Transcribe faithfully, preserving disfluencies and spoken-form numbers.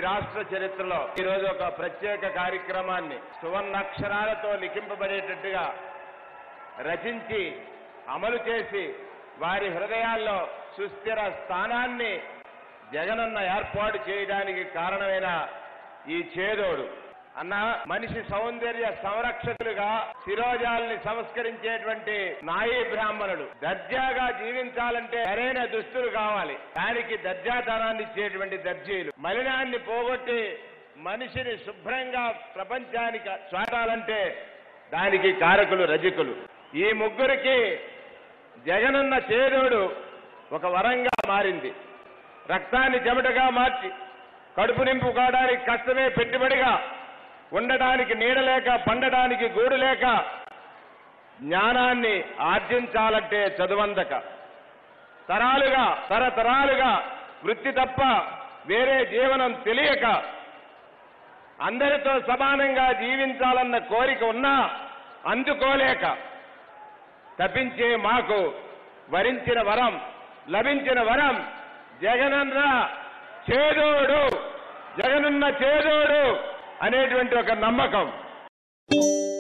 రాష్ట్ర చరిత్రలో ఈ రోజు ఒక ప్రత్యేక కార్యక్రమాన్ని సువర్ణాక్షరాలతో లిఖింపబడేటట్టుగా రచించి అమలు చేసి వారి హృదయాల్లో సుస్థిర స్థానాన్ని జగనన్న ఏర్పాటు చేయడానికి కారణమైన ఈ చేదోడు అన్న మనిషి సౌందర్య సంరక్షకులుగా శిరోజాల్ని సంస్కరించేటువంటి నాయీ బ్రాహ్మణుడు దర్జాగా జీవించాలంటే సరైన దుస్తులు కావాలి. దానికి దర్జాతనాన్ని ఇచ్చేటువంటి దర్జీలు, మలినాన్ని పోగొట్టి మనిషిని శుభ్రంగా ప్రపంచానికి చాటాలంటే దానికి కారకులు రజకులు. ఈ ముగ్గురికి జగనన్న చేదోడు ఒక వరంగా మారింది. రక్తాన్ని చెమటగా మార్చి కడుపు నింపుకోవడానికి కష్టమే పెట్టుబడిగా, ఉండడానికి నీడ లేక పండడానికి గూడు లేక, జ్ఞానాన్ని ఆర్జించాలంటే చదువందక, తరాలుగా తరతరాలుగా వృత్తి తప్ప వేరే జీవనం తెలియక, అందరితో సమానంగా జీవించాలన్న కోరిక ఉన్నా అందుకోలేక తప్పించే మాకు వరించిన వరం లభించిన వరం జగనన్న చేదోడు, జగనన్న చేదోడు అనేటువంటి ఒక నమ్మకం.